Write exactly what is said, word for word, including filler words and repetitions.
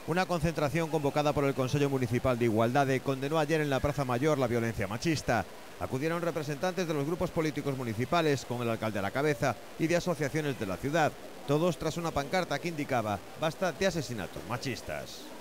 Una concentración convocada por el Consello Municipal de Igualdade condenó ayer en la Plaza Mayor la violencia machista. Acudieron representantes de los grupos políticos municipales, con el alcalde a la cabeza, y de asociaciones de la ciudad, todos tras una pancarta que indicaba «Basta de asesinatos machistas».